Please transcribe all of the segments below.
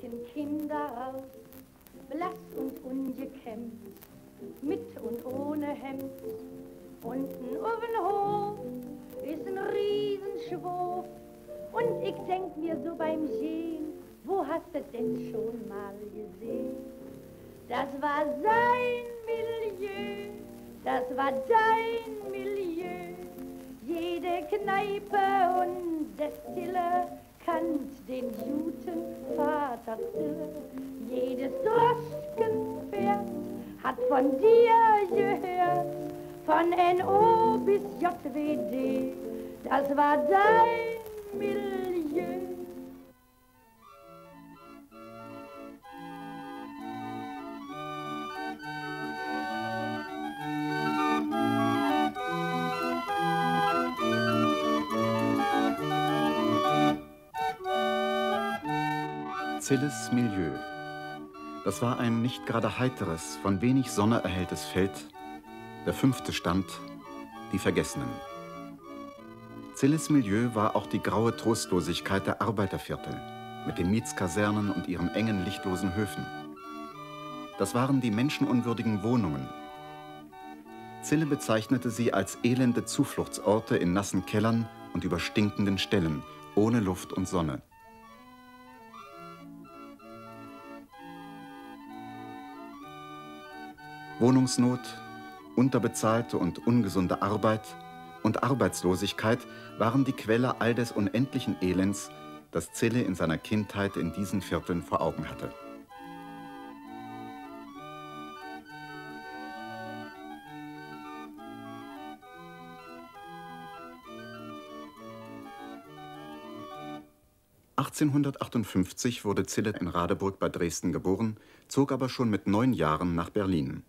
sehen Kinder aus, blass und ungekämmt, mit und ohne Hemd. Unten auf dem Hof ist ein Riesenschwurf. Und ich denk mir so beim Gehen, wo hast du denn schon mal gesehen? Das war sein Milieu, das war dein Milieu. Jede Kneipe und Destille kannt den guten Vater Stille. Jedes Droschkenpferd hat von dir gehört, von NO bis JWD, das war dein Milieu. Zilles Milieu. Das war ein nicht gerade heiteres, von wenig Sonne erhelltes Feld. Der 5. Stand, die Vergessenen. Zilles Milieu war auch die graue Trostlosigkeit der Arbeiterviertel mit den Mietskasernen und ihren engen, lichtlosen Höfen. Das waren die menschenunwürdigen Wohnungen. Zille bezeichnete sie als elende Zufluchtsorte in nassen Kellern und über stinkenden Ställen, ohne Luft und Sonne. Wohnungsnot, unterbezahlte und ungesunde Arbeit und Arbeitslosigkeit waren die Quelle all des unendlichen Elends, das Zille in seiner Kindheit in diesen Vierteln vor Augen hatte. (1858) wurde Zille in Radeburg bei Dresden geboren, zog aber schon mit 9 Jahren nach Berlin.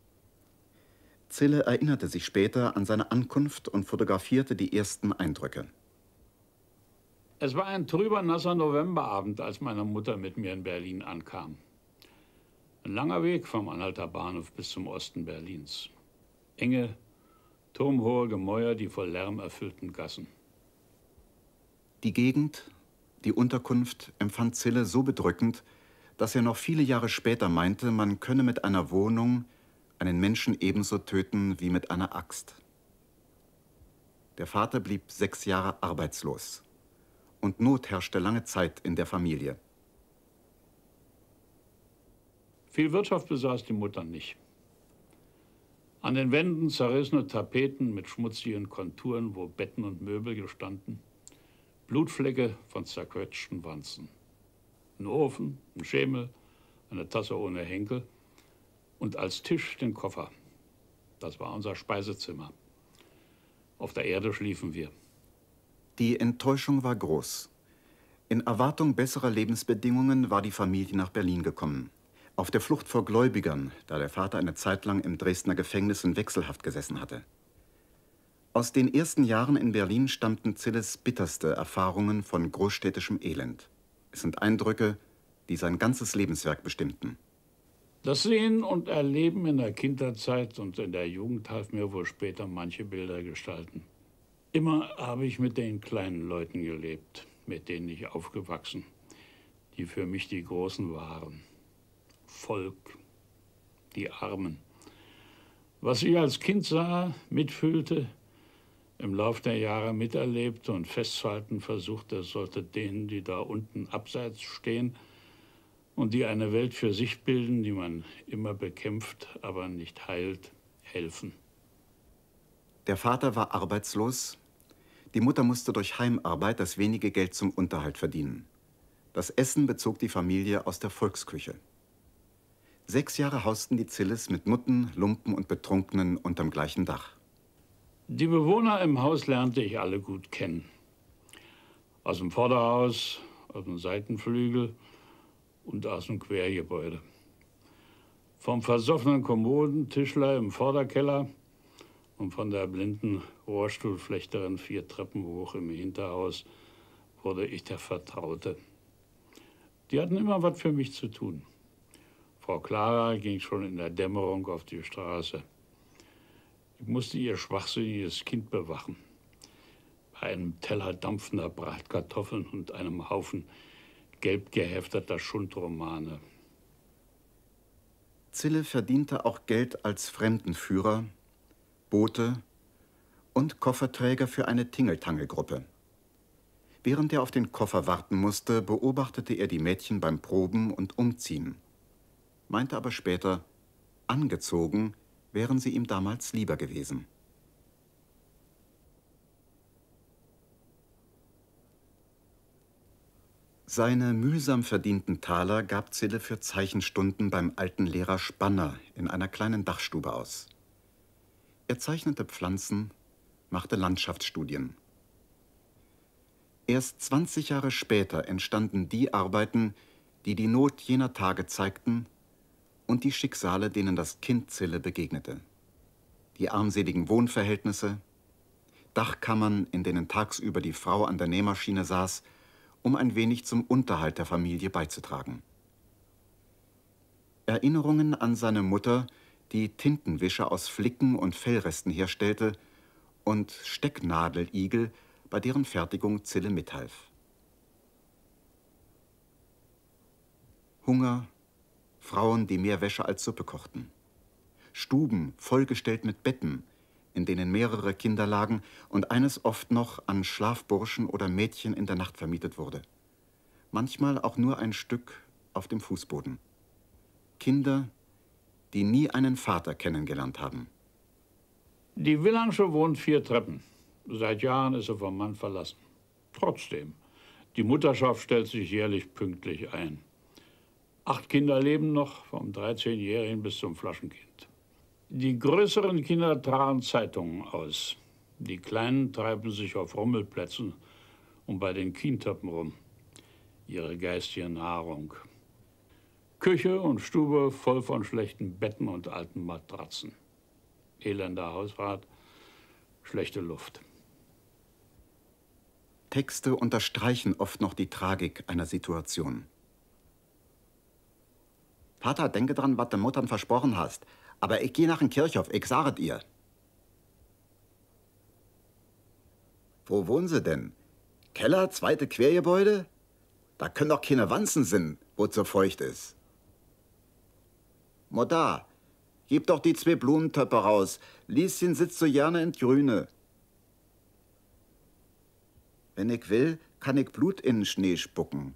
Zille erinnerte sich später an seine Ankunft und fotografierte die ersten Eindrücke. Es war ein trüber, nasser Novemberabend, als meine Mutter mit mir in Berlin ankam. Ein langer Weg vom Anhalter Bahnhof bis zum Osten Berlins. Enge, turmhohe Gemäuer, die voll Lärm erfüllten Gassen. Die Gegend, die Unterkunft empfand Zille so bedrückend, dass er noch viele Jahre später meinte, man könne mit einer Wohnung einen Menschen ebenso töten wie mit einer Axt. Der Vater blieb 6 Jahre arbeitslos und Not herrschte lange Zeit in der Familie. Viel Wirtschaft besaß die Mutter nicht. An den Wänden zerrissene Tapeten mit schmutzigen Konturen, wo Betten und Möbel gestanden, Blutflecke von zerquetschten Wanzen. Ein Ofen, ein Schemel, eine Tasse ohne Henkel und als Tisch den Koffer. Das war unser Speisezimmer. Auf der Erde schliefen wir. Die Enttäuschung war groß. In Erwartung besserer Lebensbedingungen war die Familie nach Berlin gekommen. Auf der Flucht vor Gläubigern, da der Vater eine Zeit lang im Dresdner Gefängnis in Wechselhaft gesessen hatte. Aus den ersten Jahren in Berlin stammten Zilles bitterste Erfahrungen von großstädtischem Elend. Es sind Eindrücke, die sein ganzes Lebenswerk bestimmten. Das Sehen und Erleben in der Kinderzeit und in der Jugend half mir wohl später manche Bilder gestalten. Immer habe ich mit den kleinen Leuten gelebt, mit denen ich aufgewachsen, die für mich die Großen waren. Volk, die Armen. Was ich als Kind sah, mitfühlte, im Lauf der Jahre miterlebte und festzuhalten versuchte, sollte denen, die da unten abseits stehen, und die eine Welt für sich bilden, die man immer bekämpft, aber nicht heilt, helfen. Der Vater war arbeitslos. Die Mutter musste durch Heimarbeit das wenige Geld zum Unterhalt verdienen. Das Essen bezog die Familie aus der Volksküche. 6 Jahre hausten die Zilles mit Nutten, Lumpen und Betrunkenen unterm gleichen Dach. Die Bewohner im Haus lernte ich alle gut kennen. Aus dem Vorderhaus, aus dem Seitenflügel und aus dem Quergebäude. Vom versoffenen Kommodentischler im Vorderkeller und von der blinden Rohrstuhlflechterin 4 Treppen hoch im Hinterhaus wurde ich der Vertraute. Die hatten immer was für mich zu tun. Frau Clara ging schon in der Dämmerung auf die Straße. Ich musste ihr schwachsinniges Kind bewachen. Bei einem Teller dampfender Bratkartoffeln und einem Haufen gelb gehefteter Schundromane. Zille verdiente auch Geld als Fremdenführer, Bote und Kofferträger für eine Tingeltangelgruppe. Während er auf den Koffer warten musste, beobachtete er die Mädchen beim Proben und Umziehen, meinte aber später, angezogen wären sie ihm damals lieber gewesen. Seine mühsam verdienten Taler gab Zille für Zeichenstunden beim alten Lehrer Spanner in einer kleinen Dachstube aus. Er zeichnete Pflanzen, machte Landschaftsstudien. Erst 20 Jahre später entstanden die Arbeiten, die die Not jener Tage zeigten und die Schicksale, denen das Kind Zille begegnete. Die armseligen Wohnverhältnisse, Dachkammern, in denen tagsüber die Frau an der Nähmaschine saß, um ein wenig zum Unterhalt der Familie beizutragen. Erinnerungen an seine Mutter, die Tintenwische aus Flicken und Fellresten herstellte, und Stecknadeligel, bei deren Fertigung Zille mithalf. Hunger, Frauen, die mehr Wäsche als Suppe kochten, Stuben vollgestellt mit Betten, in denen mehrere Kinder lagen und eines oft noch an Schlafburschen oder Mädchen in der Nacht vermietet wurde. Manchmal auch nur ein Stück auf dem Fußboden. Kinder, die nie einen Vater kennengelernt haben. Die Villangsche wohnt 4 Treppen. Seit Jahren ist sie vom Mann verlassen. Trotzdem, die Mutterschaft stellt sich jährlich pünktlich ein. 8 Kinder leben noch, vom 13-Jährigen bis zum Flaschenkind. Die größeren Kinder tragen Zeitungen aus. Die Kleinen treiben sich auf Rummelplätzen und bei den Kientöppen rum. Ihre geistige Nahrung. Küche und Stube voll von schlechten Betten und alten Matratzen. Elender Hausrat, schlechte Luft. Texte unterstreichen oft noch die Tragik einer Situation. Vater, denke dran, was du Muttern versprochen hast. Aber ich gehe nach dem Kirchhof, ich sage dir. Wo wohnen Sie denn? Keller, zweite Quergebäude? Da können doch keine Wanzen sein, wo es so feucht ist. Mutter, gib doch die 2 Blumentöpfe raus. Lieschen sitzt so gerne in Grüne. Wenn ich will, kann ich Blut in den Schnee spucken.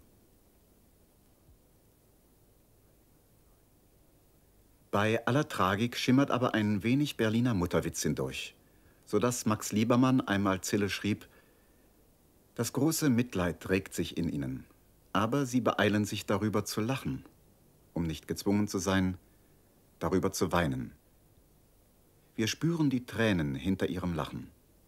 Bei aller Tragik schimmert aber ein wenig Berliner Mutterwitz hindurch, sodass Max Liebermann einmal Zille schrieb: Das große Mitleid regt sich in ihnen, aber sie beeilen sich darüber zu lachen, um nicht gezwungen zu sein, darüber zu weinen. Wir spüren die Tränen hinter ihrem Lachen.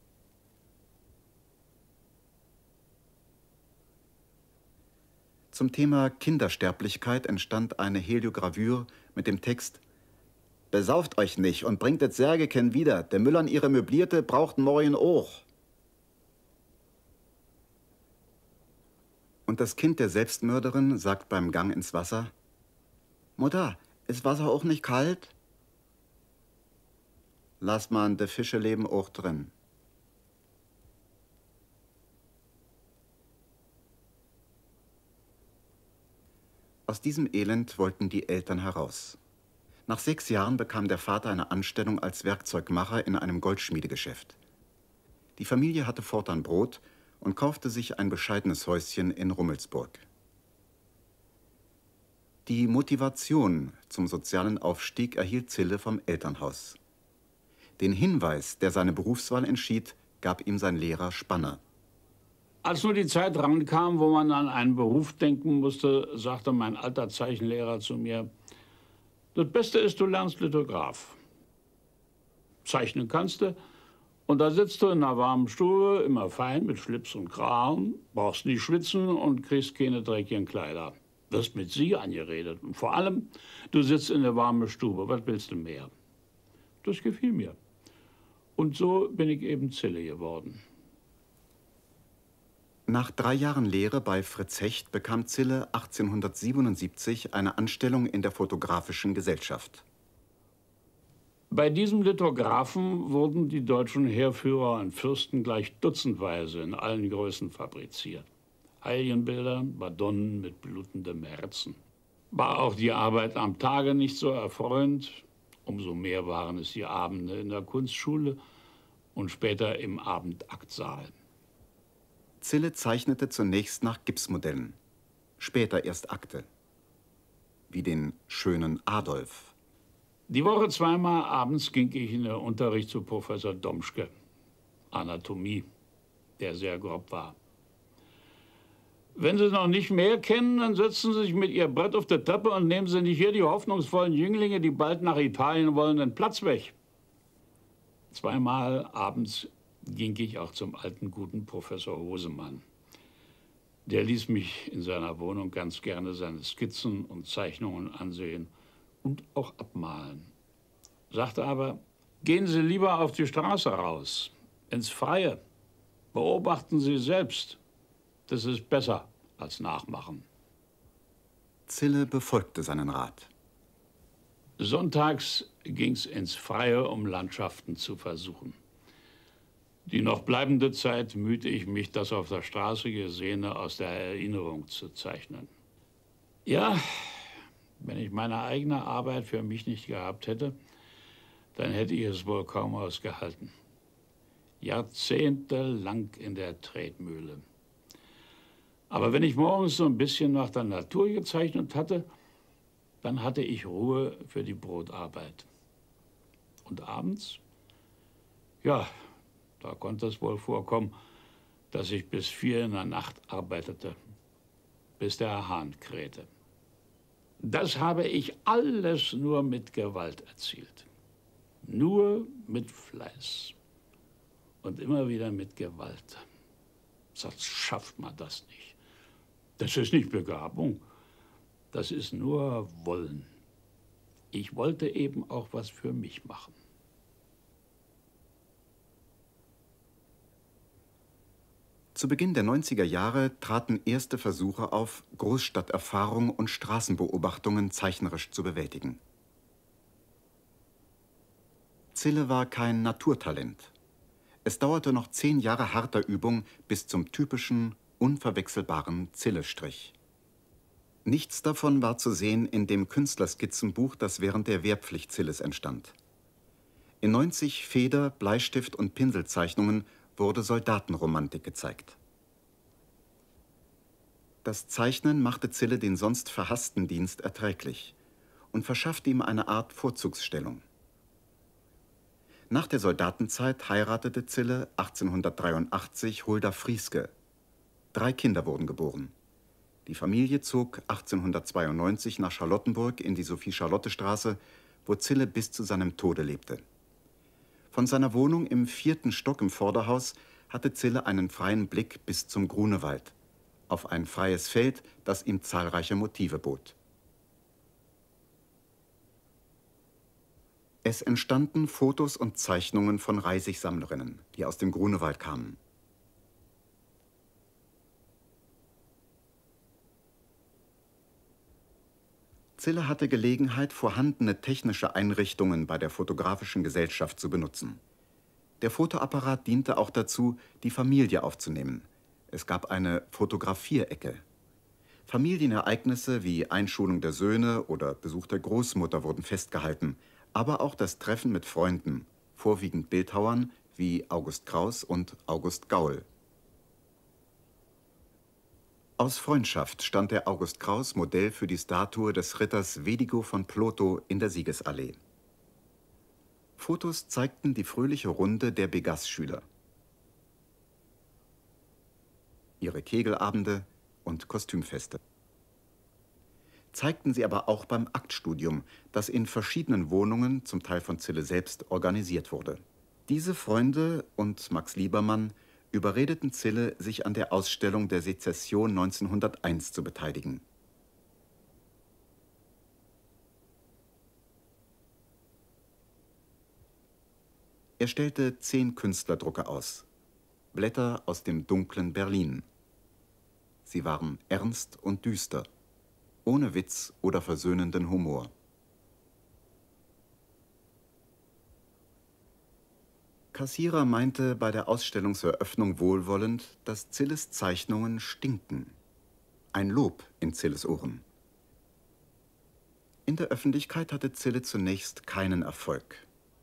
Zum Thema Kindersterblichkeit entstand eine Heliogravür mit dem Text: Besauft euch nicht und bringt das Särgeken wieder, der Müllern ihre Möblierte braucht morgen auch. Und das Kind der Selbstmörderin sagt beim Gang ins Wasser: Mutter, ist Wasser auch nicht kalt? Lass man, de Fische leben auch drin. Aus diesem Elend wollten die Eltern heraus. Nach 6 Jahren bekam der Vater eine Anstellung als Werkzeugmacher in einem Goldschmiedegeschäft. Die Familie hatte fortan Brot und kaufte sich ein bescheidenes Häuschen in Rummelsburg. Die Motivation zum sozialen Aufstieg erhielt Zille vom Elternhaus. Den Hinweis, der seine Berufswahl entschied, gab ihm sein Lehrer Spanner. Als nur die Zeit rankam, wo man an einen Beruf denken musste, sagte mein alter Zeichenlehrer zu mir: Das Beste ist, du lernst Lithograph. Zeichnen kannst du, und da sitzt du in einer warmen Stube, immer fein mit Schlips und Kragen, brauchst nie schwitzen und kriegst keine dreckigen Kleider. Wirst mit sie angeredet. Und vor allem, du sitzt in der warmen Stube. Was willst du mehr? Das gefiel mir. Und so bin ich eben Zille geworden. Nach 3 Jahren Lehre bei Fritz Hecht bekam Zille 1877 eine Anstellung in der Fotografischen Gesellschaft. Bei diesem Lithographen wurden die deutschen Heerführer und Fürsten gleich dutzendweise in allen Größen fabriziert. Heiligenbilder, Madonnen mit blutendem Herzen. War auch die Arbeit am Tage nicht so erfreuend. Umso mehr waren es die Abende in der Kunstschule und später im Abendaktsaal. Zille zeichnete zunächst nach Gipsmodellen, später erst Akte, wie den schönen Adolf. Die Woche zweimal abends ging ich in den Unterricht zu Professor Domschke, Anatomie, der sehr grob war. Wenn Sie noch nicht mehr kennen, dann setzen Sie sich mit Ihr Brett auf die Treppe und nehmen Sie nicht hier die hoffnungsvollen Jünglinge, die bald nach Italien wollen, den Platz weg. Zweimal abends ging ich auch zum alten, guten Professor Hosemann. Der ließ mich in seiner Wohnung ganz gerne seine Skizzen und Zeichnungen ansehen und auch abmalen. Sagte aber, gehen Sie lieber auf die Straße raus, ins Freie. Beobachten Sie selbst. Das ist besser als nachmachen. Zille befolgte seinen Rat. Sonntags ging's ins Freie, um Landschaften zu versuchen. Die noch bleibende Zeit mühte ich mich, das auf der Straße Gesehene aus der Erinnerung zu zeichnen. Ja, wenn ich meine eigene Arbeit für mich nicht gehabt hätte, dann hätte ich es wohl kaum ausgehalten. Jahrzehntelang in der Tretmühle. Aber wenn ich morgens so ein bisschen nach der Natur gezeichnet hatte, dann hatte ich Ruhe für die Brotarbeit. Und abends? Ja, da konnte es wohl vorkommen, dass ich bis 4 in der Nacht arbeitete, bis der Hahn krähte. Das habe ich alles nur mit Gewalt erzielt. Nur mit Fleiß. Und immer wieder mit Gewalt. Sonst schafft man das nicht. Das ist nicht Begabung, das ist nur Wollen. Ich wollte eben auch was für mich machen. Zu Beginn der 90er Jahre traten erste Versuche auf, Großstadterfahrung und Straßenbeobachtungen zeichnerisch zu bewältigen. Zille war kein Naturtalent. Es dauerte noch 10 Jahre harter Übung bis zum typischen, unverwechselbaren Zille-Strich. Nichts davon war zu sehen in dem Künstlerskizzenbuch, das während der Wehrpflicht Zilles entstand. In 90 Feder-, Bleistift- und Pinselzeichnungen wurde Soldatenromantik gezeigt. Das Zeichnen machte Zille den sonst verhassten Dienst erträglich und verschaffte ihm eine Art Vorzugsstellung. Nach der Soldatenzeit heiratete Zille 1883 Hulda Frieske. 3 Kinder wurden geboren. Die Familie zog 1892 nach Charlottenburg in die Sophie-Charlotte-Straße, wo Zille bis zu seinem Tode lebte. Von seiner Wohnung im 4. Stock im Vorderhaus hatte Zille einen freien Blick bis zum Grunewald, auf ein freies Feld, das ihm zahlreiche Motive bot. Es entstanden Fotos und Zeichnungen von Reisigsammlerinnen, die aus dem Grunewald kamen. Zille hatte Gelegenheit, vorhandene technische Einrichtungen bei der Fotografischen Gesellschaft zu benutzen. Der Fotoapparat diente auch dazu, die Familie aufzunehmen. Es gab eine Fotografierecke. Familienereignisse wie Einschulung der Söhne oder Besuch der Großmutter wurden festgehalten, aber auch das Treffen mit Freunden, vorwiegend Bildhauern wie August Kraus und August Gaul. Aus Freundschaft stand der August Kraus Modell für die Statue des Ritters Wedigo von Plotho in der Siegesallee. Fotos zeigten die fröhliche Runde der Begas-Schüler, ihre Kegelabende und Kostümfeste. Zeigten sie aber auch beim Aktstudium, das in verschiedenen Wohnungen, zum Teil von Zille selbst, organisiert wurde. Diese Freunde und Max Liebermann überredeten Zille, sich an der Ausstellung der Sezession 1901 zu beteiligen. Er stellte 10 Künstlerdrucke aus, Blätter aus dem dunklen Berlin. Sie waren ernst und düster, ohne Witz oder versöhnenden Humor. Kassierer meinte bei der Ausstellungseröffnung wohlwollend, dass Zilles Zeichnungen stinken. ein Lob in Zilles Ohren. In der Öffentlichkeit hatte Zille zunächst keinen Erfolg.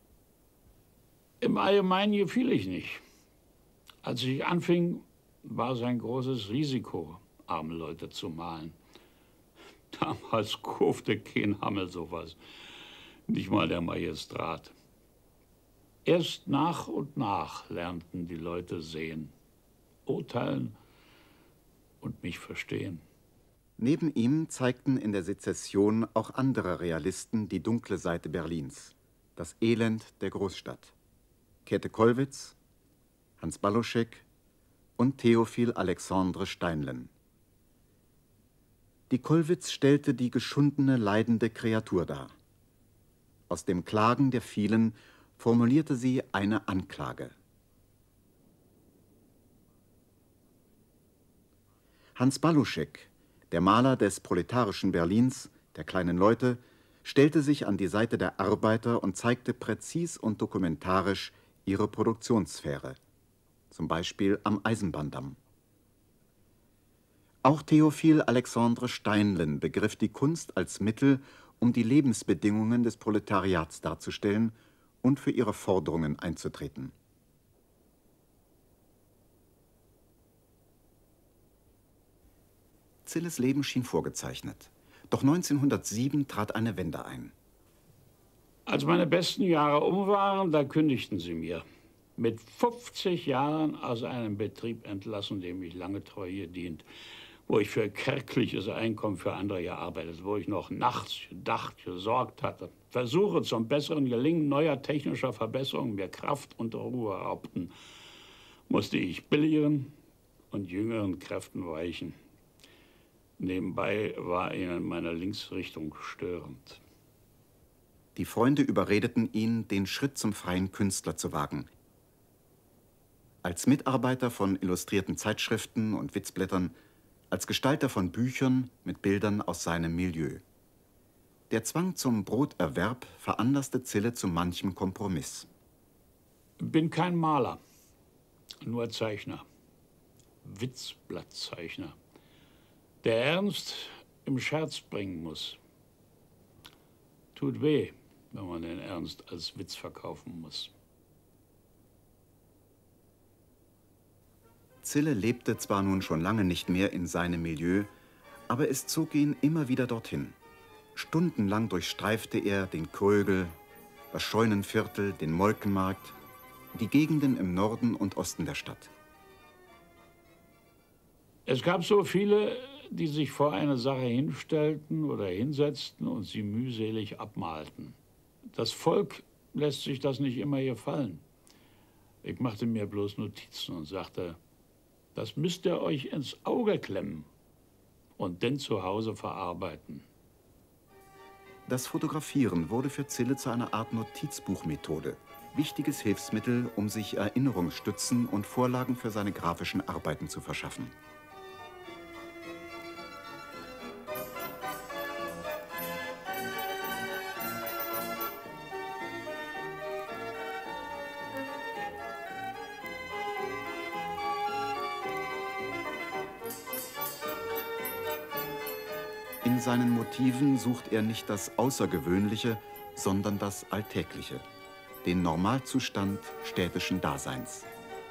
Im Allgemeinen gefiel ich nicht. Als ich anfing, war es ein großes Risiko, arme Leute zu malen. Damals kaufte kein Hammel sowas, nicht mal der Magistrat. Erst nach und nach lernten die Leute sehen, urteilen und mich verstehen. Neben ihm zeigten in der Sezession auch andere Realisten die dunkle Seite Berlins, das Elend der Großstadt. Käthe Kollwitz, Hans Baluschek und Theophil Alexandre Steinlen. Die Kollwitz stellte die geschundene, leidende Kreatur dar. Aus dem Klagen der vielen formulierte sie eine Anklage. Hans Baluschek, der Maler des proletarischen Berlins, der kleinen Leute, stellte sich an die Seite der Arbeiter und zeigte präzis und dokumentarisch ihre Produktionssphäre, zum Beispiel am Eisenbahndamm. Auch Theophil Alexandre Steinlen begriff die Kunst als Mittel, um die Lebensbedingungen des Proletariats darzustellen und für ihre Forderungen einzutreten. Zilles Leben schien vorgezeichnet. Doch 1907 trat eine Wende ein. Als meine besten Jahre um waren, da kündigten sie mir. Mit 50 Jahren aus einem Betrieb entlassen, dem ich lange treu gedient, wo ich für kärgliches Einkommen für andere gearbeitet, wo ich noch nachts gedacht, gesorgt hatte. Versuche zum besseren Gelingen neuer technischer Verbesserungen mir Kraft und Ruhe raubten, musste ich billigeren und jüngeren Kräften weichen. Nebenbei war ihnen meine Linksrichtung störend. Die Freunde überredeten ihn, den Schritt zum freien Künstler zu wagen. Als Mitarbeiter von illustrierten Zeitschriften und Witzblättern, als Gestalter von Büchern mit Bildern aus seinem Milieu. Der Zwang zum Broterwerb veranlasste Zille zu manchem Kompromiss. Bin kein Maler, nur Zeichner, Witzblattzeichner, der Ernst im Scherz bringen muss. Tut weh, wenn man den Ernst als Witz verkaufen muss. Zille lebte zwar nun schon lange nicht mehr in seinem Milieu, aber es zog ihn immer wieder dorthin. Stundenlang durchstreifte er den Krögel, das Scheunenviertel, den Molkenmarkt, die Gegenden im Norden und Osten der Stadt. Es gab so viele, die sich vor eine Sache hinstellten oder hinsetzten und sie mühselig abmalten. Das Volk lässt sich das nicht immer gefallen. Ich machte mir bloß Notizen und sagte, das müsst ihr euch ins Auge klemmen und dann zu Hause verarbeiten. Das Fotografieren wurde für Zille zu einer Art Notizbuchmethode. Wichtiges Hilfsmittel, um sich Erinnerungsstützen und Vorlagen für seine grafischen Arbeiten zu verschaffen. In seinen Motiven sucht er nicht das Außergewöhnliche, sondern das Alltägliche, den Normalzustand städtischen Daseins.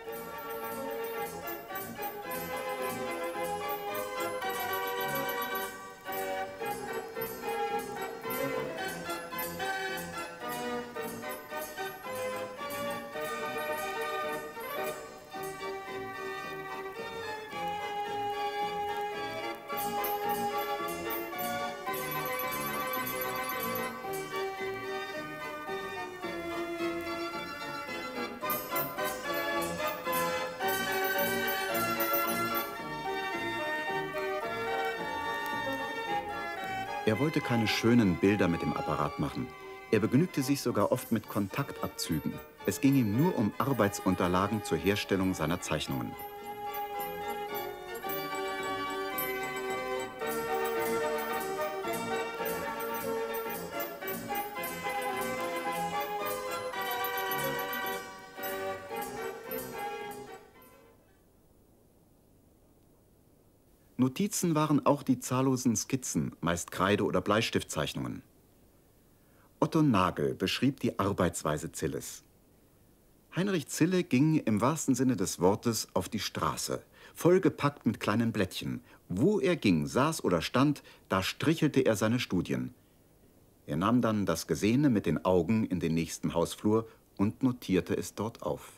Er wollte keine schönen Bilder mit dem Apparat machen. Er begnügte sich sogar oft mit Kontaktabzügen. Es ging ihm nur um Arbeitsunterlagen zur Herstellung seiner Zeichnungen. Notizen waren auch die zahllosen Skizzen, meist Kreide- oder Bleistiftzeichnungen. Otto Nagel beschrieb die Arbeitsweise Zilles. Heinrich Zille ging im wahrsten Sinne des Wortes auf die Straße, vollgepackt mit kleinen Blättchen. Wo er ging, saß oder stand, da strichelte er seine Studien. Er nahm dann das Gesehene mit den Augen in den nächsten Hausflur und notierte es dort auf.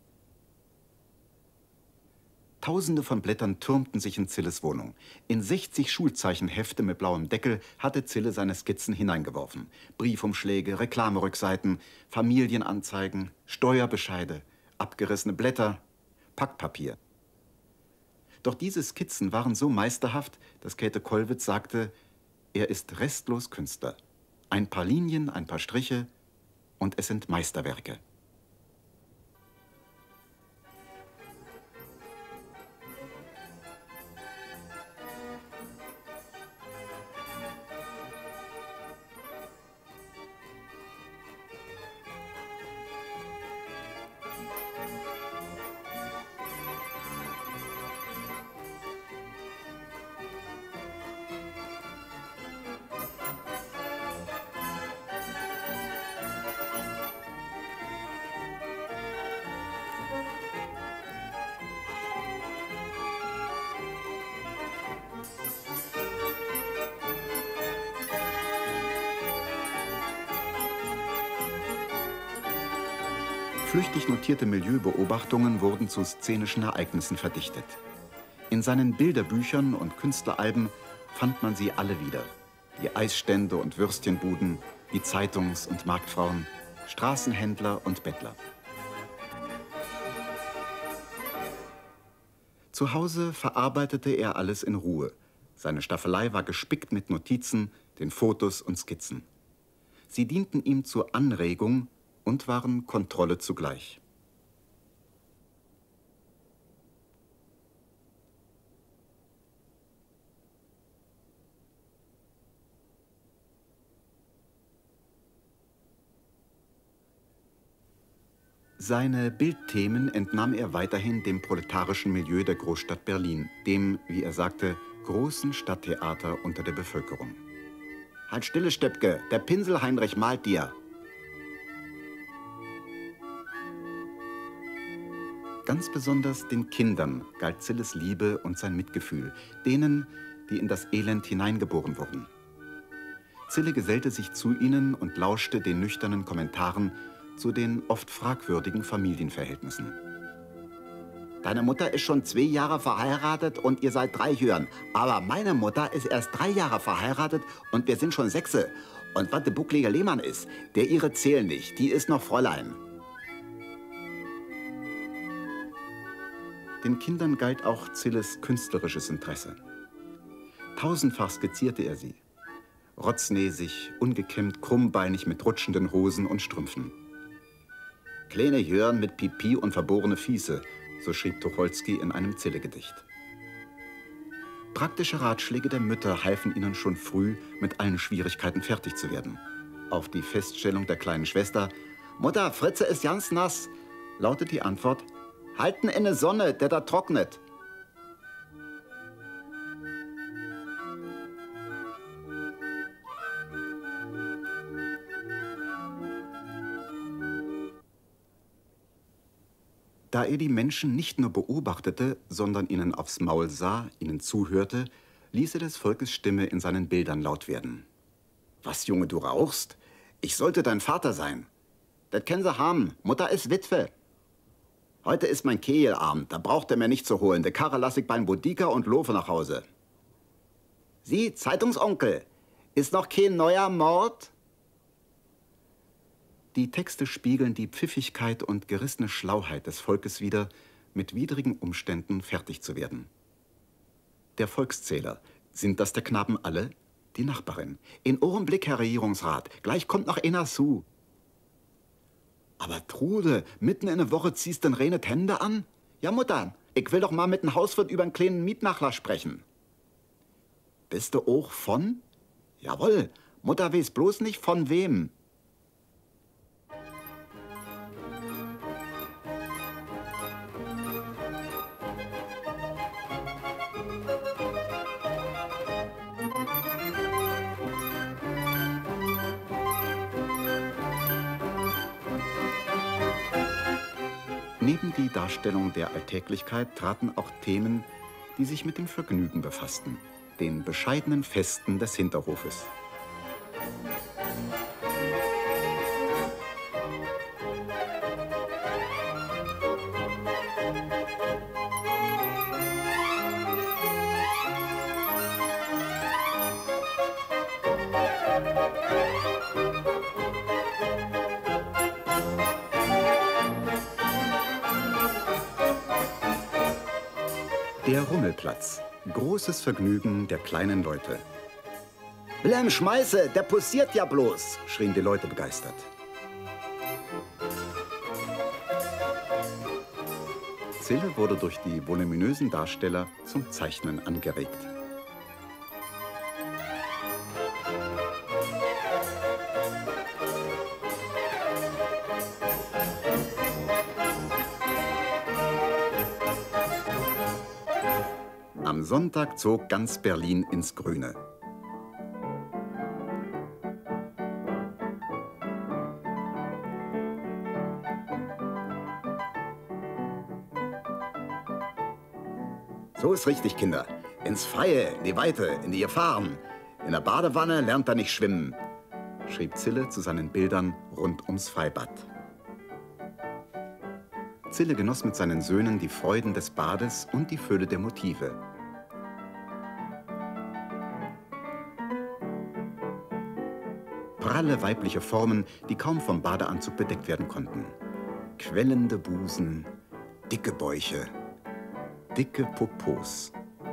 Tausende von Blättern türmten sich in Zilles Wohnung. In 60 Schulzeichenhefte mit blauem Deckel hatte Zille seine Skizzen hineingeworfen. Briefumschläge, Reklamerückseiten, Familienanzeigen, Steuerbescheide, abgerissene Blätter, Packpapier. Doch diese Skizzen waren so meisterhaft, dass Käthe Kollwitz sagte, er ist restlos Künstler. Ein paar Linien, ein paar Striche und es sind Meisterwerke. Flüchtig notierte Milieubeobachtungen wurden zu szenischen Ereignissen verdichtet. In seinen Bilderbüchern und Künstleralben fand man sie alle wieder. Die Eisstände und Würstchenbuden, die Zeitungs- und Marktfrauen, Straßenhändler und Bettler. Zu Hause verarbeitete er alles in Ruhe. Seine Staffelei war gespickt mit Notizen, den Fotos und Skizzen. Sie dienten ihm zur Anregung und waren Kontrolle zugleich. Seine Bildthemen entnahm er weiterhin dem proletarischen Milieu der Großstadt Berlin, dem, wie er sagte, großen Stadttheater unter der Bevölkerung. Halt stille, Steppke, der Pinsel Heinrich malt dir. Ganz besonders den Kindern galt Zilles Liebe und sein Mitgefühl, denen, die in das Elend hineingeboren wurden. Zille gesellte sich zu ihnen und lauschte den nüchternen Kommentaren zu den oft fragwürdigen Familienverhältnissen. Deine Mutter ist schon 2 Jahre verheiratet und ihr seid 3 Jüren. Aber meine Mutter ist erst 3 Jahre verheiratet und wir sind schon 6. Und was der bucklige Lehmann ist, der ihre zählen nicht, die ist noch Fräulein. Den Kindern galt auch Zilles künstlerisches Interesse. Tausendfach skizzierte er sie. Rotznäsig, ungekämmt, krummbeinig mit rutschenden Hosen und Strümpfen. Kleine Jörn mit Pipi und verborene Fiese, so schrieb Tucholsky in einem Zille-Gedicht. Praktische Ratschläge der Mütter halfen ihnen schon früh, mit allen Schwierigkeiten fertig zu werden. Auf die Feststellung der kleinen Schwester, Mutter, Fritze ist ganz nass, lautet die Antwort, halten in der Sonne, der da trocknet. Da er die Menschen nicht nur beobachtete, sondern ihnen aufs Maul sah, ihnen zuhörte, ließ er des Volkes Stimme in seinen Bildern laut werden. Was, Junge, du rauchst? Ich sollte dein Vater sein. Das kennen sie haben. Mutter ist Witwe. Heute ist mein Kehlabend, da braucht er mir nicht zu holen. Die Karre lasse ich beim Bodiker und laufe nach Hause. Sie, Zeitungsonkel, ist noch kein neuer Mord? Die Texte spiegeln die Pfiffigkeit und gerissene Schlauheit des Volkes wider, mit widrigen Umständen fertig zu werden. Der Volkszähler, sind das der Knaben alle? Die Nachbarin. In Augenblick, Herr Regierungsrat, gleich kommt noch einer zu. Aber Trude, mitten in der Woche ziehst du reine Hände an? Ja, Mutter, ich will doch mal mit dem Hauswirt über einen kleinen Mietnachlass sprechen. Bist du auch von? Jawohl, Mutter weiß bloß nicht von wem. Neben die Darstellung der Alltäglichkeit traten auch Themen, die sich mit dem Vergnügen befassten, den bescheidenen Festen des Hinterhofes. Der Rummelplatz. Großes Vergnügen der kleinen Leute. Wilhelm, schmeiße, der posiert ja bloß, Schrien die Leute begeistert. Zille wurde durch die voluminösen Darsteller zum Zeichnen angeregt. Am Sonntag zog ganz Berlin ins Grüne. So ist richtig, Kinder. Ins Freie, in die Weite, in die Gefahren. In der Badewanne lernt er nicht schwimmen, schrieb Zille zu seinen Bildern rund ums Freibad. Zille genoss mit seinen Söhnen die Freuden des Bades und die Fülle der Motive. Pralle weibliche Formen, die kaum vom Badeanzug bedeckt werden konnten. Quellende Busen, dicke Bäuche, dicke Popos.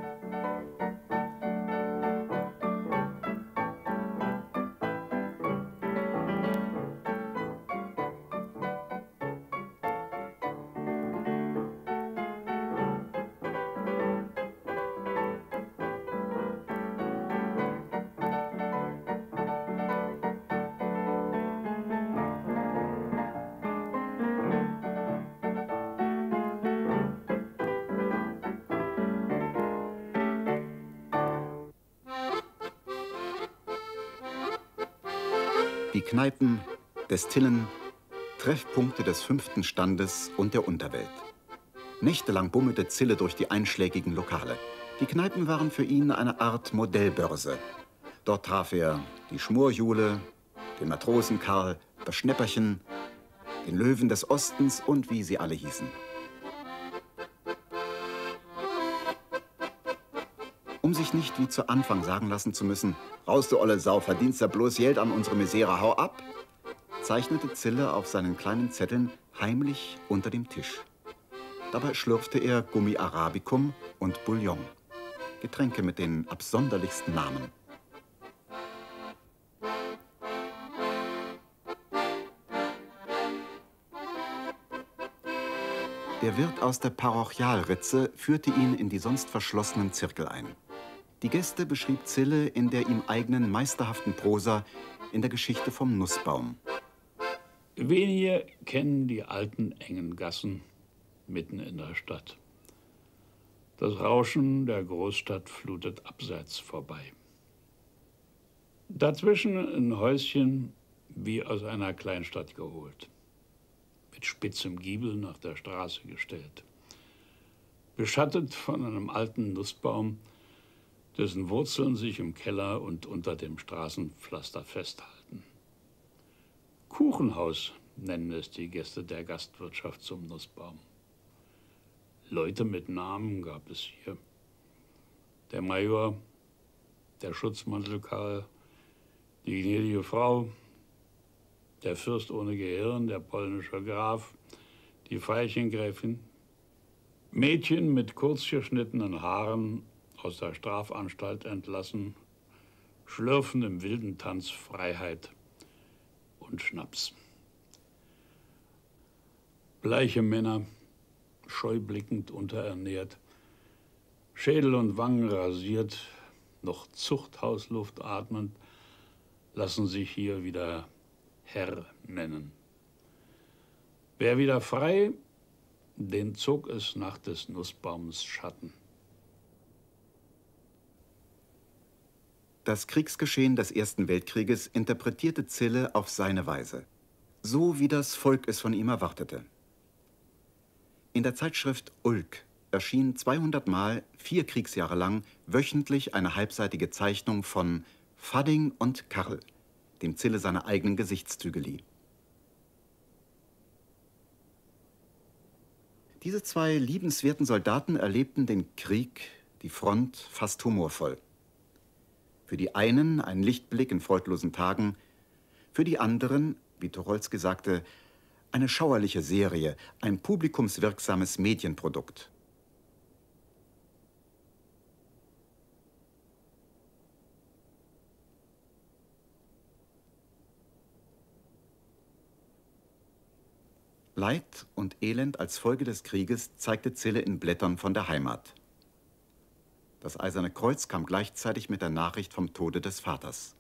Die Kneipen, Destillen, Treffpunkte des 5. Standes und der Unterwelt. Nächtelang bummelte Zille durch die einschlägigen Lokale. Die Kneipen waren für ihn eine Art Modellbörse. Dort traf er die Schmorjule, den Matrosen Karl, das Schnäpperchen, den Löwen des Ostens und wie sie alle hießen. Um sich nicht wie zu Anfang sagen lassen zu müssen, raus du olle Sau, verdienst ja bloß Geld an unsere Misere, hau ab, zeichnete Zille auf seinen kleinen Zetteln heimlich unter dem Tisch. Dabei schlürfte er Gummi Arabicum und Bouillon, Getränke mit den absonderlichsten Namen. Der Wirt aus der Parochialritze führte ihn in die sonst verschlossenen Zirkel ein. Die Gäste beschrieb Zille in der ihm eigenen meisterhaften Prosa in der Geschichte vom Nussbaum. Wenige kennen die alten, engen Gassen mitten in der Stadt. Das Rauschen der Großstadt flutet abseits vorbei. Dazwischen ein Häuschen wie aus einer Kleinstadt geholt, mit spitzem Giebel nach der Straße gestellt, beschattet von einem alten Nussbaum, dessen Wurzeln sich im Keller und unter dem Straßenpflaster festhalten. Kuchenhaus nennen es die Gäste der Gastwirtschaft zum Nussbaum. Leute mit Namen gab es hier. Der Major, der Schutzmantel Karl, die gnädige Frau, der Fürst ohne Gehirn, der polnische Graf, die Veilchengräfin, Mädchen mit kurz geschnittenen Haaren, aus der Strafanstalt entlassen, schlürfen im wilden Tanz Freiheit und Schnaps. Bleiche Männer, scheublickend unterernährt, Schädel und Wangen rasiert, noch Zuchthausluft atmend, lassen sich hier wieder Herr nennen. Wer wieder frei, den zog es nach des Nussbaums Schatten. Das Kriegsgeschehen des Ersten Weltkrieges interpretierte Zille auf seine Weise, so wie das Volk es von ihm erwartete. In der Zeitschrift Ulk erschien 200 Mal 4 Kriegsjahre lang wöchentlich eine halbseitige Zeichnung von Fadding und Karl, dem Zille seine eigenen Gesichtszüge lieh. Diese 2 liebenswerten Soldaten erlebten den Krieg, die Front, fast humorvoll. Für die einen ein Lichtblick in freudlosen Tagen, für die anderen, wie Tucholsky sagte, eine schauerliche Serie, ein publikumswirksames Medienprodukt. Leid und Elend als Folge des Krieges zeigte Zille in Blättern von der Heimat. Das Eiserne Kreuz kam gleichzeitig mit der Nachricht vom Tode des Vaters.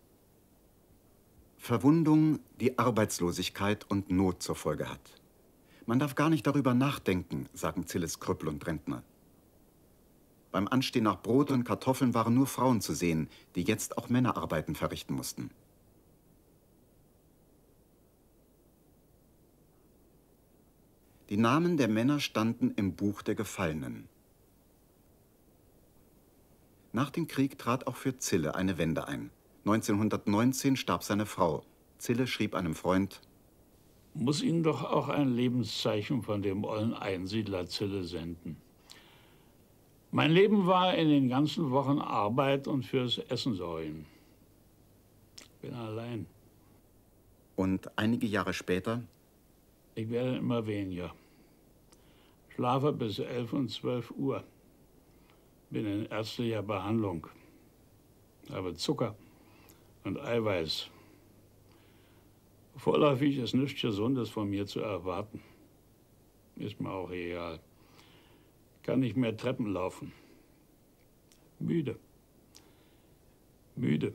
Verwundung, die Arbeitslosigkeit und Not zur Folge hat. Man darf gar nicht darüber nachdenken, sagen Zilles Krüppel und Rentner. Beim Anstehen nach Brot und Kartoffeln waren nur Frauen zu sehen, die jetzt auch Männerarbeiten verrichten mussten. Die Namen der Männer standen im Buch der Gefallenen. Nach dem Krieg trat auch für Zille eine Wende ein. 1919 starb seine Frau. Zille schrieb einem Freund: Muss Ihnen doch auch ein Lebenszeichen von dem ollen Einsiedler Zille senden. Mein Leben war in den ganzen Wochen Arbeit und fürs Essen sorgen. Bin allein. Und einige Jahre später: Ich werde immer weniger. Schlafe bis 11 und 12 Uhr. Bin in ärztlicher Behandlung. Habe Zucker und Eiweiß. Vorläufig ist nichts Gesundes von mir zu erwarten. Ist mir auch egal. Kann nicht mehr Treppen laufen. Müde. Müde.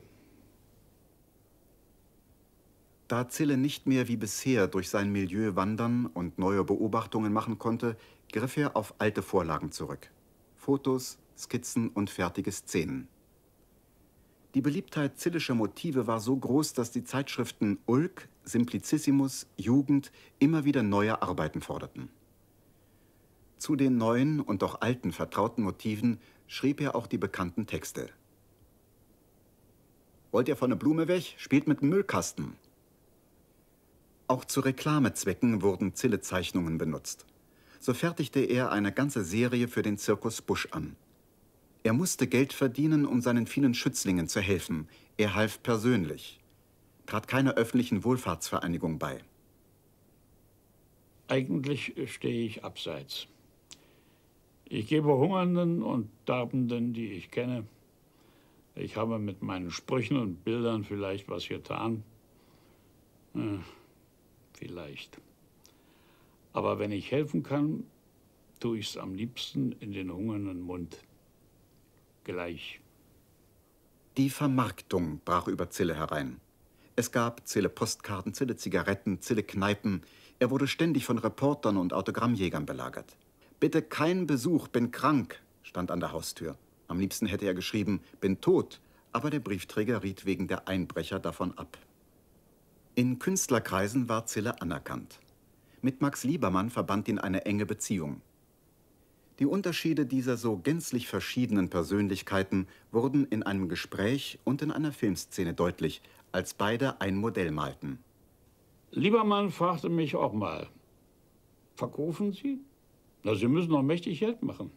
Da Zille nicht mehr wie bisher durch sein Milieu wandern und neue Beobachtungen machen konnte, griff er auf alte Vorlagen zurück. Fotos, Skizzen und fertige Szenen. Die Beliebtheit zillischer Motive war so groß, dass die Zeitschriften Ulk, Simplicissimus, Jugend immer wieder neue Arbeiten forderten. Zu den neuen und auch alten vertrauten Motiven schrieb er auch die bekannten Texte. Wollt ihr von der Blume weg? Spielt mit dem Müllkasten. Auch zu Reklamezwecken wurden Zille-Zeichnungen benutzt. So fertigte er eine ganze Serie für den Zirkus Busch an. Er musste Geld verdienen, um seinen vielen Schützlingen zu helfen. Er half persönlich, trat keiner öffentlichen Wohlfahrtsvereinigung bei. Eigentlich stehe ich abseits. Ich gebe Hungernden und Darbenden, die ich kenne. Ich habe mit meinen Sprüchen und Bildern vielleicht was getan. Vielleicht. Aber wenn ich helfen kann, tue ich es am liebsten in den hungernden Mund. Gleich. Die Vermarktung brach über Zille herein. Es gab Zille-Postkarten, Zille-Zigaretten, Zille-Kneipen. Er wurde ständig von Reportern und Autogrammjägern belagert. Bitte kein Besuch, bin krank, stand an der Haustür. Am liebsten hätte er geschrieben, bin tot, aber der Briefträger riet wegen der Einbrecher davon ab. In Künstlerkreisen war Zille anerkannt. Mit Max Liebermann verband ihn eine enge Beziehung. Die Unterschiede dieser so gänzlich verschiedenen Persönlichkeiten wurden in einem Gespräch und in einer Filmszene deutlich, als beide ein Modell malten. Liebermann fragte mich auch mal, verkaufen Sie? Na, Sie müssen doch mächtig Geld machen.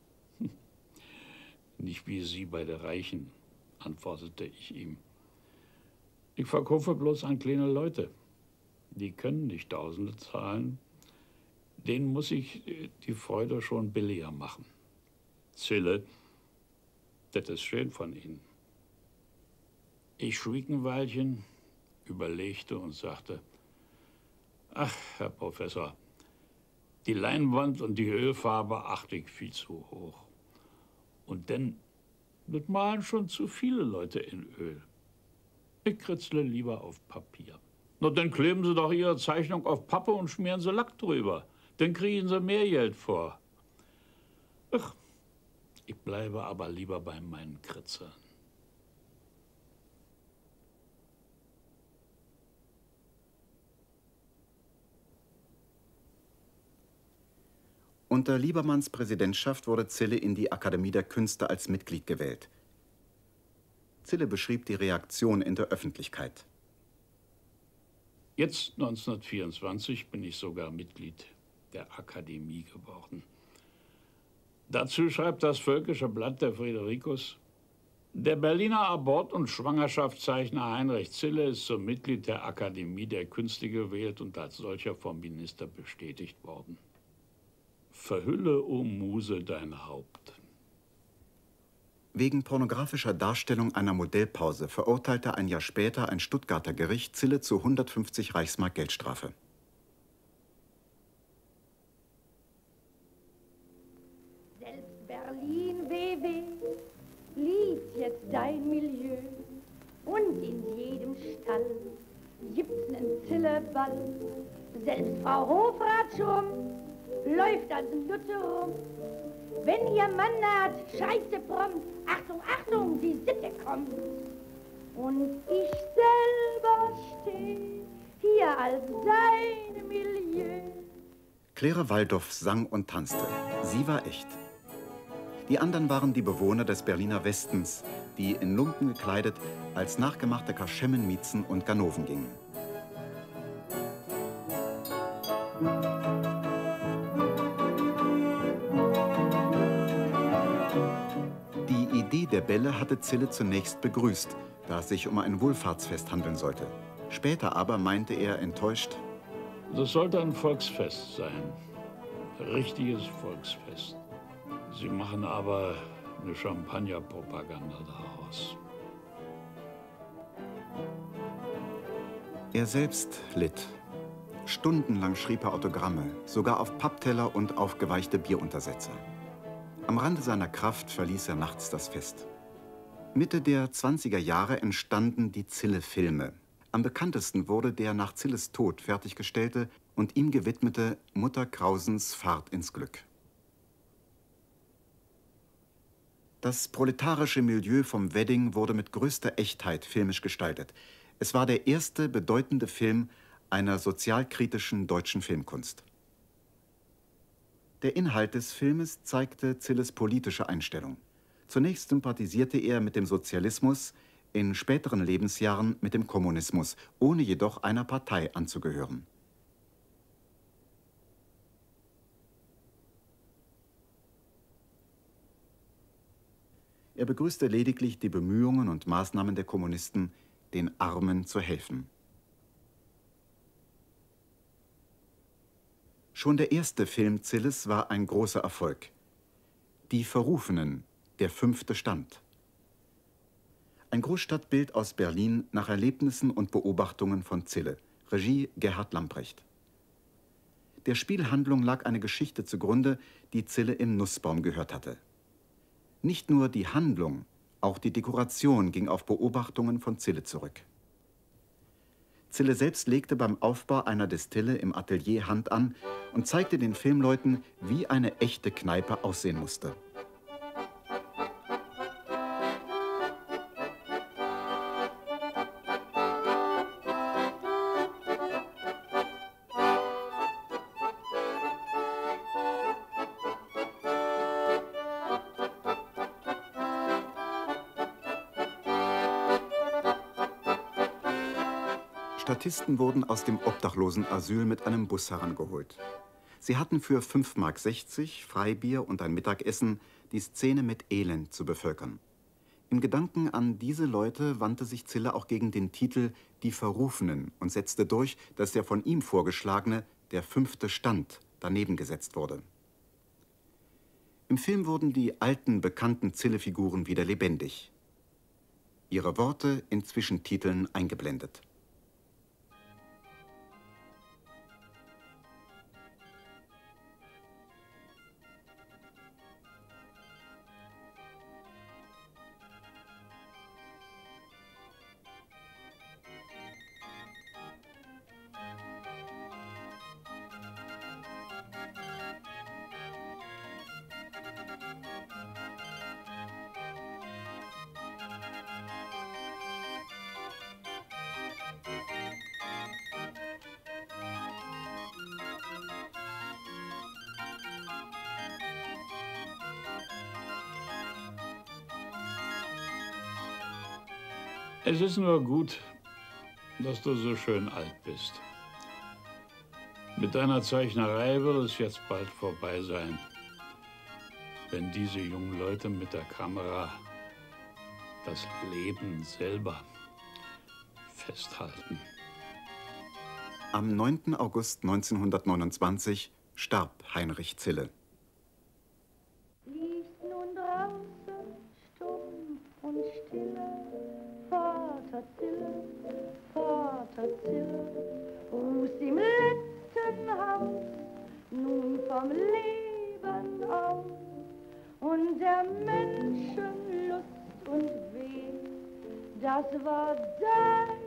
Nicht wie Sie bei den Reichen, antwortete ich ihm. Ich verkaufe bloß an kleine Leute. Die können nicht Tausende zahlen. Denen muss ich die Freude schon billiger machen. Zille, das ist schön von Ihnen. Ich schwieg ein Weilchen, überlegte und sagte, ach, Herr Professor, die Leinwand und die Ölfarbe achte ich viel zu hoch. Und denn, das malen schon zu viele Leute in Öl. Ich kritzle lieber auf Papier. Na, dann kleben Sie doch Ihre Zeichnung auf Pappe und schmieren Sie Lack drüber. Dann kriegen Sie mehr Geld vor. Ach, ich bleibe aber lieber bei meinen Kritzern. Unter Liebermanns Präsidentschaft wurde Zille in die Akademie der Künste als Mitglied gewählt. Zille beschrieb die Reaktion in der Öffentlichkeit. Jetzt, 1924, bin ich sogar Mitglied der Akademie geworden. Dazu schreibt das Völkische Blatt der Fridericus: Der Berliner Abort- und Schwangerschaftszeichner Heinrich Zille ist zum Mitglied der Akademie der Künste gewählt und als solcher vom Minister bestätigt worden. Verhülle, o Muse, dein Haupt. Wegen pornografischer Darstellung einer Modellpause verurteilte ein Jahr später ein Stuttgarter Gericht Zille zu 150 Reichsmark Geldstrafe. Selbst Berlin WW liebt jetzt dein Milieu und in jedem Stall gibt's nen Zilleball. Selbst Frau Hofrat schon läuft als Nutte rum. Wenn ihr Mann naht, schreit sie prompt: Achtung, Achtung, die Sitte kommt. Und ich selber steh hier als sein Milieu. Clara Waldorf sang und tanzte. Sie war echt. Die anderen waren die Bewohner des Berliner Westens, die in Lumpen gekleidet als nachgemachte Kaschemmen, Miezen und Ganoven gingen. Die Idee der Bälle hatte Zille zunächst begrüßt, da es sich um ein Wohlfahrtsfest handeln sollte. Später aber meinte er enttäuscht: Das sollte ein Volksfest sein. Richtiges Volksfest. Sie machen aber eine Champagnerpropaganda daraus. Er selbst litt. Stundenlang schrieb er Autogramme, sogar auf Pappteller und aufgeweichte Bieruntersetzer. Am Rande seiner Kraft verließ er nachts das Fest. Mitte der 20er Jahre entstanden die Zille-Filme. Am bekanntesten wurde der nach Zilles Tod fertiggestellte und ihm gewidmete Mutter Krausens Fahrt ins Glück. Das proletarische Milieu vom Wedding wurde mit größter Echtheit filmisch gestaltet. Es war der erste bedeutende Film einer sozialkritischen deutschen Filmkunst. Der Inhalt des Filmes zeigte Zilles politische Einstellung. Zunächst sympathisierte er mit dem Sozialismus, in späteren Lebensjahren mit dem Kommunismus, ohne jedoch einer Partei anzugehören. Er begrüßte lediglich die Bemühungen und Maßnahmen der Kommunisten, den Armen zu helfen. Schon der erste Film Zilles war ein großer Erfolg. Die Verrufenen, der 5. Stand. Ein Großstadtbild aus Berlin nach Erlebnissen und Beobachtungen von Zille. Regie Gerhard Lamprecht. Der Spielhandlung lag eine Geschichte zugrunde, die Zille im Nussbaum gehört hatte. Nicht nur die Handlung, auch die Dekoration ging auf Beobachtungen von Zille zurück. Zille selbst legte beim Aufbau einer Destille im Atelier Hand an und zeigte den Filmleuten, wie eine echte Kneipe aussehen musste. Statisten wurden aus dem Obdachlosenasyl mit einem Bus herangeholt. Sie hatten für 5,60 Mark Freibier und ein Mittagessen die Szene mit Elend zu bevölkern. Im Gedanken an diese Leute wandte sich Zille auch gegen den Titel Die Verrufenen und setzte durch, dass der von ihm vorgeschlagene Der 5. Stand daneben gesetzt wurde. Im Film wurden die alten, bekannten Zille-Figuren wieder lebendig. Ihre Worte in Zwischentiteln eingeblendet. Es ist nur gut, dass du so schön alt bist. Mit deiner Zeichnerei wird es jetzt bald vorbei sein, wenn diese jungen Leute mit der Kamera das Leben selber festhalten. Am 9. August 1929 starb Heinrich Zille. Liegt nun draußen stumm und stille, Vater Zille, ruhst im letzten Haus, nun vom Leben aus, und der Menschen Lust und Weh, das war dein